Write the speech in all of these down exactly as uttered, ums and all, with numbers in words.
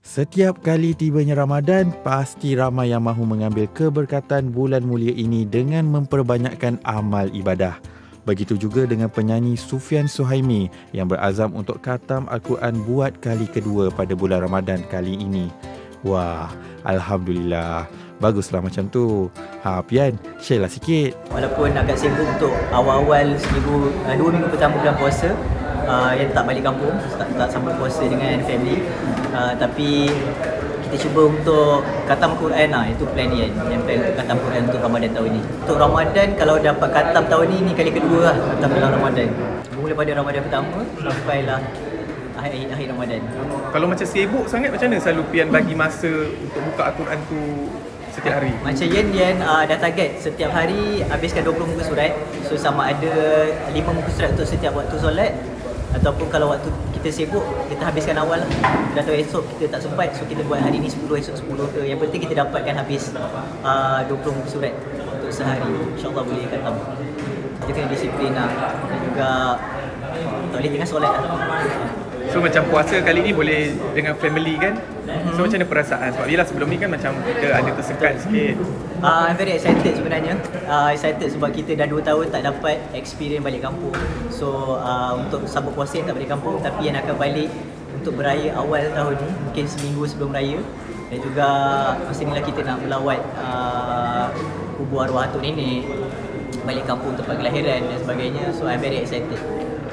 Setiap kali tibanya Ramadan, pasti ramai yang mahu mengambil keberkatan bulan mulia ini dengan memperbanyakkan amal ibadah. Begitu juga dengan penyanyi Sufyan Suhaimi yang berazam untuk khatam Al-Quran buat kali kedua pada bulan Ramadan kali ini. Wah, Alhamdulillah. Baguslah macam tu. Ha, Pian, share lah sikit. Walaupun agak sibuk untuk awal-awal seminggu, uh, dua minggu pertama bulan puasa, uh, yang tak balik kampung, tak, tak sambut puasa dengan family, uh, tapi kita cuba untuk khatam Quran lah, itu plan ni kan, yang plan untuk khatam Quran untuk Ramadan tahun ni. Untuk Ramadan, kalau dapat khatam tahun ni, ni kali kedua lah khatam dalam Ramadan. Mula pada Ramadan pertama, sampailah akhir, akhir Ramadan. Kalau macam sibuk sangat, macam mana selalu Pian bagi masa untuk buka Al-Quran tu setiap hari? Macam Yen, Yen uh, dah target setiap hari habiskan dua puluh muka surat. So sama ada lima muka surat untuk setiap waktu solat, ataupun kalau waktu kita sibuk, kita habiskan awal lah. Dah tahu esok kita tak sempat, so kita buat hari ni sepuluh, esok sepuluh ke. Yang penting kita dapatkan habis uh, dua puluh muka surat untuk sehari. InsyaAllah boleh khatam. Kita kena disiplin lah, dan juga tak boleh tengah solat lah. So macam puasa kali ni boleh dengan family kan? Mm-hmm. So macam mana perasaan? Sebab yelah sebelum ni kan macam kita ada tersekat sikit. Uh, I'm very excited sebenarnya. Uh, excited sebab kita dah dua tahun tak dapat experience balik kampung. So uh, untuk sambut puasa yang tak balik kampung, tapi yang akan balik untuk beraya awal tahun ni, mungkin seminggu sebelum raya. Dan juga masa inilah kita nak melawat uh, kubur arwah atuk nenek, balik kampung tempat kelahiran dan sebagainya. So I'm very excited.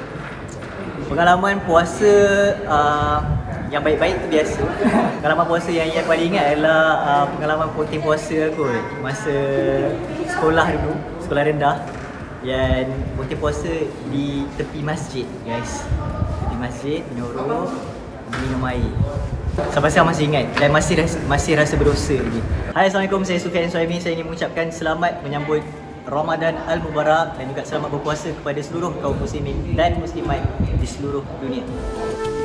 Pengalaman puasa uh, yang baik-baik tu biasa. Pengalaman puasa yang yang paling ingat adalah uh, pengalaman ponteng puasa aku masa sekolah dulu, sekolah rendah. Dan ponteng puasa di tepi masjid, guys. Tepi masjid, menyuruh minum air. Sampai sekarang masih ingat dan masih rasa, masih rasa berdosa lagi. Hai, Assalamualaikum, saya Sufyan Suhaimi. Saya ingin mengucapkan selamat menyambut Ramadan Al-Mubarak dan juga selamat berpuasa kepada seluruh kaum muslimin dan muslimat di seluruh dunia.